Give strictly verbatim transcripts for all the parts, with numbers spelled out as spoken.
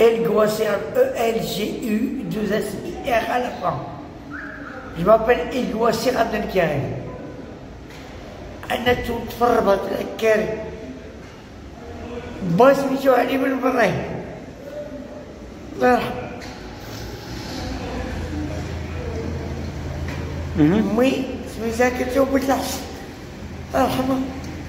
El Guassir, E L G U deux S I R à la fin. Je m'appelle El Guassir Abdelkarim. أنا تفربط الكاري. با سميتو علي بن إبراهيم. الله يرحمه. أمي سميتها كتو بنت الحسن. الله يرحمها.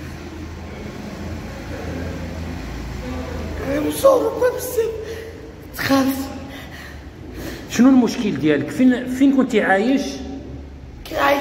مصورة بزاف تخاف. شنو المشكل ديالك؟ فين فين كنتي عايش؟ كنت عايش.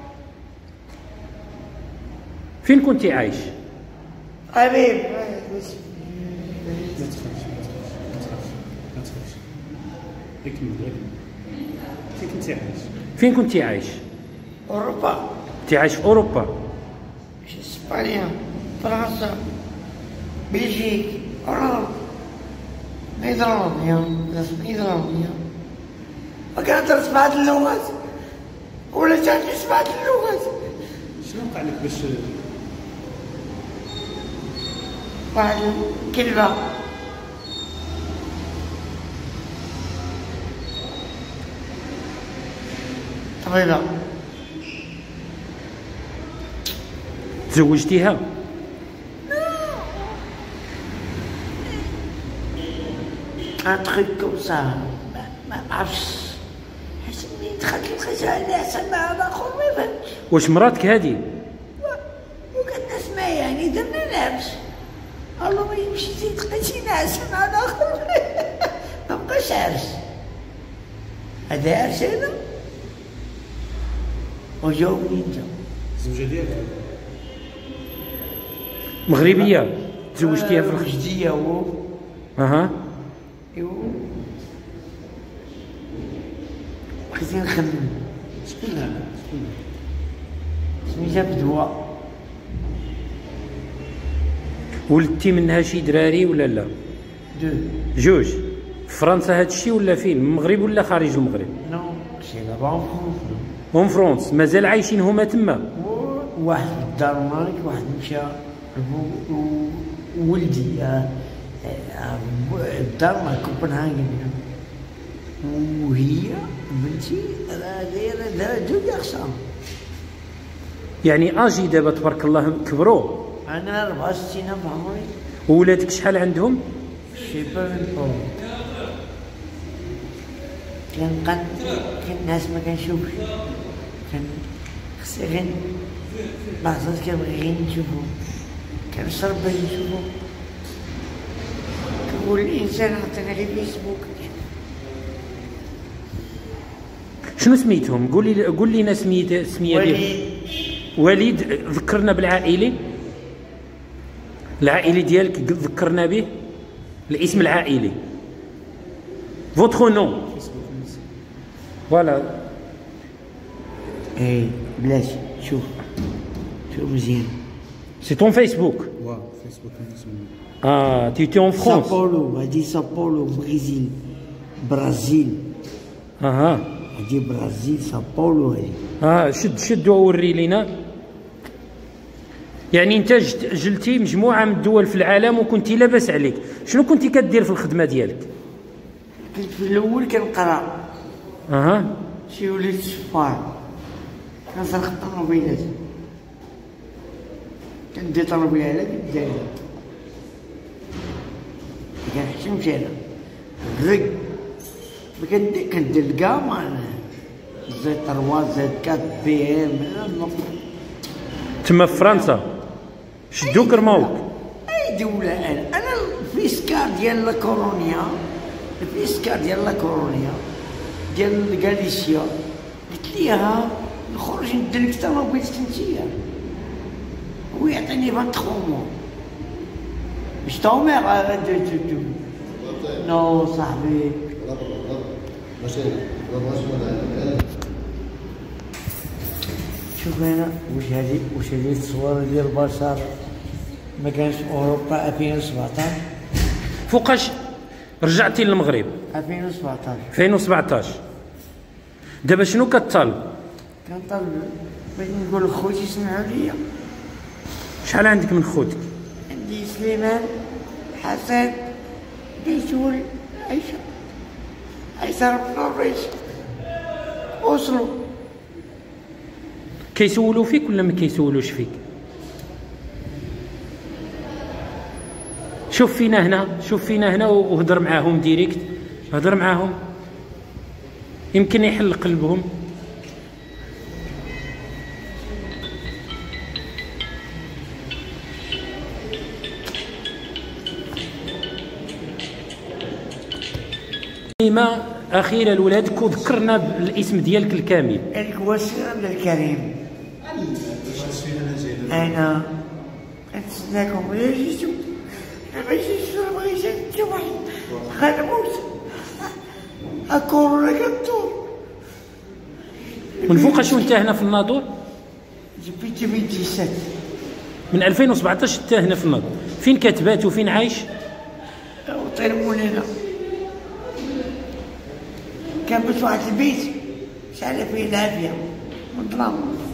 فين كنتي عايش؟ حبيب. ما تخافش ما تخافش ما تخافش ما تخافش. اكمل اكمل. فين كنتي عايش؟ فين كنتي عايش؟ أوروبا. كنتي عايش في أوروبا؟ في إسبانيا، فرنسا، بلجيك، هولندا، نيدرلندا، نيدرلندا. وكنهضر سبعة اللغات ولا تعرفي سبعة اللغات. شنو وقع لك باش واحد الكلمة طويلة. تزوجتيها؟ ان تخيك كومسا ما عرفتش حيت ملي دخلت لقيتها على حسن مع الاخر ما فهمتش. واش مراتك هادي؟ وكانت اسمها يعني درنا لعبش. الله ما يمشي زيد لقيتي ناعسة مع الاخر ما بقاش عرس. هذا عرس هذا وجاوبني انت. الزوجة ديالك مغربية؟ تزوجتيها في الخ... وجدية هو. اها. ايوا بقيت نخمم. شكون هذا؟ شكون سميتها بدوى. ولدتي منها شي دراري ولا لا؟ دو. جوج. في فرنسا هاد الشيء ولا فين؟ من المغرب ولا خارج المغرب؟ نو سي لابا اون فرونس. اون فرونس. مازال عايشين هما تما؟ واحد في الدنمارك، واحد مشى ولدي الدنمارك كوبنهاجن، وهي بنتي راه دايره دايره دو كارسون. يعني اجي دابا تبارك الله كبروا. انا أربعة وستين في عمري. وولادك شحال عندهم؟ شي با من بون. كان كان كان الناس ما كنشوفش، كان خصني غير لحظات كنبغي غير نشوفهم، كنشرب باش نشوفهم. كنقول الانسان عطينا غير فيسبوك. شنو سميتهم؟ قولي قول لينا سميت سميه ديالهم. وليد. ذكرنا بالعائلي. العائلي ديالك ذكرنا به، الاسم العائلي. فوتخو نو. فوالا. ايه بلاش. شوف شوف مزيان. سي طون فيسبوك. واه فيسبوك اسمه. اه تي تي اون فرونس. ساو باولو. هادي ساو باولو برازيل. برازيل. اها. هادي برازيل ساو باولو هادي. اه شد شد ووري لينا. يعني انت جلتي مجموعه من الدول في العالم وكنتي لاباس عليك. شنو كنتي كدير في الخدمه ديالك؟ كنت في الاول كنقرا. اها. شي وليت شفار. كنسرق الطوموبيلات. كندي طوموبيله على الجزائر. كنحشمش انا. غير كندير كندير الكامان. زيت تروا زيت كات بي ام. تما في فرنسا شدوك رماوك. اي دولة انا انا الفيسكار ديال لا كورونيا، الفيسكار ديال لا كورونيا ديال غاليسيا قلت ليها نخرج ندير لك طوموبيلتك انتيا. هو يعطيني ثلاثة موا. مش تومير نو صاحبي. شوف هنا واش هذه واش هذه التصويره ديال البشر ما كانش اوروبا ألفين وسبعطاش. فوقاش رجعتي للمغرب؟ ألفين وسبعطاش. ألفين وسبعطاش. دابا شنو كطالب؟ كنطالب باش نقول لخوتي يسمعوا ليا. شحال عندك من خوتك؟ عندي سليمان، حسن، بيتول، عايشة عايشة ربنا الرئيس وصلوا. كيسولوا فيك ولا ما كيسولوش فيك؟ شوف فينا هنا، شوف فينا هنا وهضر معاهم ديريكت، هضر معاهم يمكن يحل قلبهم. كلمة أخيرة لولادك وذكرنا بالاسم ديالك الكامل. أنا هو السي عبد الكريم. أنا نتسناكم ولا جيتو، ما جيتو ما بغيتش نجي واحد غنموت، الكورونا كدور. من فوقاش وانت هنا في الناظور؟ جبت من تيسات من ألفين وسبعطاش انت هنا في الناظور. فين كتبات وفين عايش؟ وطير مولانا كان بس واحد البيت شعل فيه العافية من ظلام.